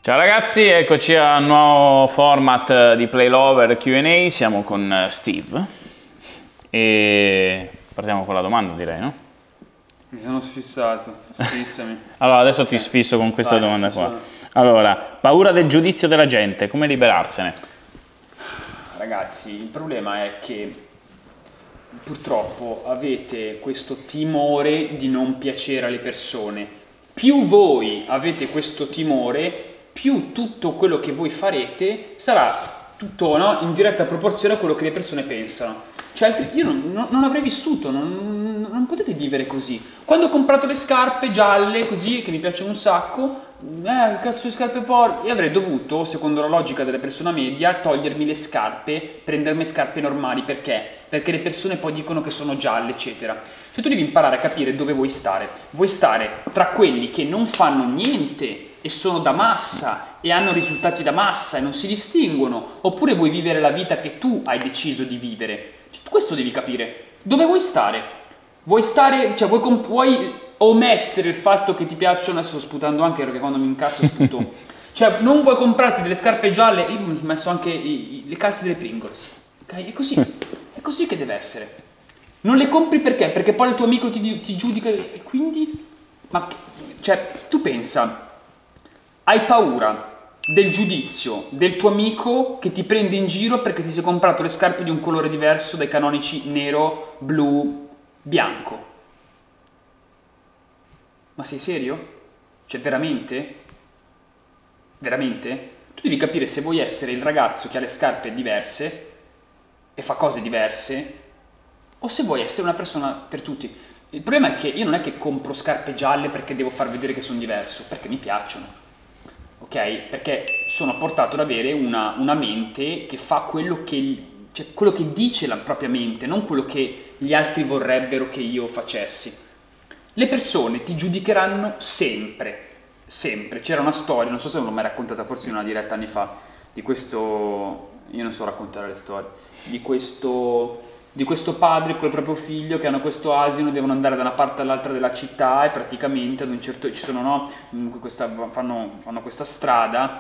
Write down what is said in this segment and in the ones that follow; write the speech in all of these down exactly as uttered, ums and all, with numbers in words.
Ciao ragazzi, eccoci a un nuovo format di Play Lover Q and A, siamo con Steve e partiamo con la domanda, direi, no? Mi sono sfissato, sfissami. Allora, adesso ti sfisso con questa Vai, domanda qua. sono... Allora, paura del giudizio della gente, come liberarsene? Ragazzi, il problema è che purtroppo avete questo timore di non piacere alle persone. Più voi avete questo timore, più tutto quello che voi farete sarà tutto, no, in diretta proporzione a quello che le persone pensano. Cioè, altri, io non, non, non avrei vissuto, non, non potete vivere così. Quando ho comprato le scarpe gialle, così, che mi piacciono un sacco, eh, cazzo di scarpe porche, e avrei dovuto, secondo la logica della persona media, togliermi le scarpe, prendermi scarpe normali. Perché? Perché le persone poi dicono che sono gialle, eccetera. Cioè, tu devi imparare a capire dove vuoi stare. Vuoi stare tra quelli che non fanno niente e sono da massa e hanno risultati da massa e non si distinguono, oppure vuoi vivere la vita che tu hai deciso di vivere? Cioè, questo devi capire. Dove vuoi stare? Vuoi stare, cioè vuoi, vuoi omettere il fatto che ti piacciono, adesso sto sputando anche perché quando mi incazzo sputo, cioè non vuoi comprarti delle scarpe gialle, io mi ho messo anche i, i, le calze delle Pringles, ok? È così, è così che deve essere. Non le compri perché? Perché poi il tuo amico ti, ti giudica e quindi, ma, cioè, tu pensa, hai paura del giudizio del tuo amico che ti prende in giro perché ti sei comprato le scarpe di un colore diverso dai canonici nero, blu, bianco. Ma sei serio? Cioè, veramente? Veramente? Tu devi capire se vuoi essere il ragazzo che ha le scarpe diverse e fa cose diverse o se vuoi essere una persona per tutti. Il problema è che io non è che compro scarpe gialle perché devo far vedere che sono diverso, perché mi piacciono. Ok? Perché sono portato ad avere una, una mente che fa quello che, cioè quello che dice la propria mente, non quello che gli altri vorrebbero che io facessi. Le persone ti giudicheranno sempre, sempre. C'era una storia, non so se l'ho mai raccontata, forse in una diretta anni fa, di questo, io non so raccontare le storie, di questo... di questo padre con il proprio figlio che hanno questo asino, devono andare da una parte all'altra della città e praticamente ad un certo ci sono, no, questa, fanno, fanno questa strada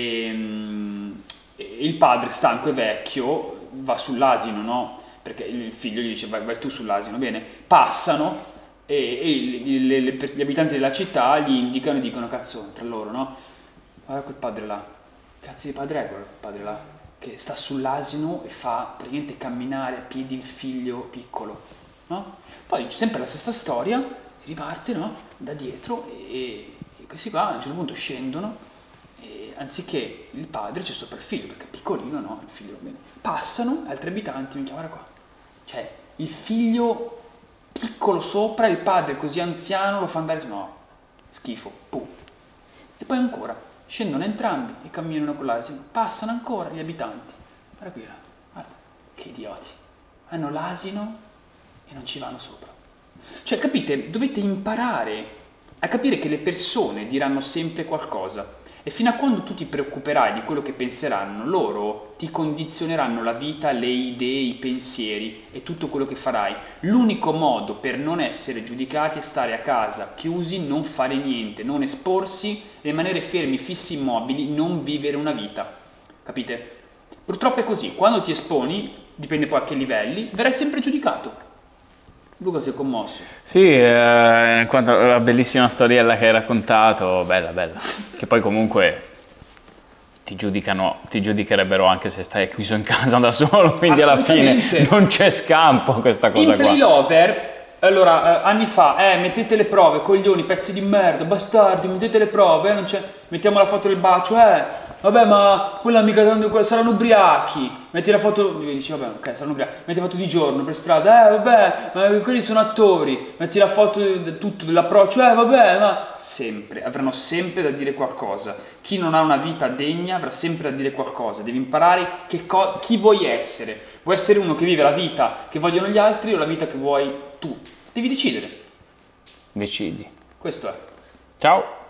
e, e il padre stanco e vecchio va sull'asino, no? Perché il figlio gli dice vai, vai tu sull'asino, bene, passano e, e le, le, gli abitanti della città gli indicano e dicono cazzo tra loro, no? Guarda quel padre là, cazzo di padre è quel padre là? Che sta sull'asino e fa praticamente camminare a piedi il figlio piccolo, no? Poi sempre la stessa storia, si riparte, no? Da dietro e, e questi qua a un certo punto scendono e anziché il padre c'è sopra il figlio, perché è piccolino, no? Il figlio va bene. Passano altri abitanti, mi chiamano qua. Cioè, il figlio piccolo sopra, il padre così anziano lo fa andare, no, schifo, pum. E poi ancora. Scendono entrambi e camminano con l'asino. Passano ancora gli abitanti. Guarda qui, guarda, che idioti. Hanno l'asino e non ci vanno sopra. Cioè, capite? Dovete imparare a capire che le persone diranno sempre qualcosa. E fino a quando tu ti preoccuperai di quello che penseranno, loro ti condizioneranno la vita, le idee, i pensieri e tutto quello che farai. L'unico modo per non essere giudicati è stare a casa, chiusi, non fare niente, non esporsi, rimanere fermi, fissi, immobili, non vivere una vita. Capite? Purtroppo è così. Quando ti esponi, dipende poi a che livelli, verrai sempre giudicato. Luca si è commosso. Sì, eh, in quanto alla bellissima storiella che hai raccontato, bella, bella. Che poi comunque ti giudicano, ti giudicherebbero anche se stai chiuso in casa da solo, quindi alla fine non c'è scampo questa cosa in qua. Play Lover, allora, eh, anni fa, eh, mettete le prove, coglioni, pezzi di merda, bastardi, mettete le prove, eh, non c'è, mettiamo la foto del bacio, eh. Vabbè, ma quella mica tanto, saranno ubriachi. Metti la foto, dici vabbè, ok, saranno ubriachi. Metti la foto di giorno per strada, eh vabbè, ma quelli sono attori. Metti la foto di tutto dell'approccio, eh vabbè, ma sempre, avranno sempre da dire qualcosa. Chi non ha una vita degna avrà sempre da dire qualcosa. Devi imparare che chi vuoi essere. Vuoi essere uno che vive la vita che vogliono gli altri o la vita che vuoi tu? Devi decidere. Decidi. Questo è. Ciao.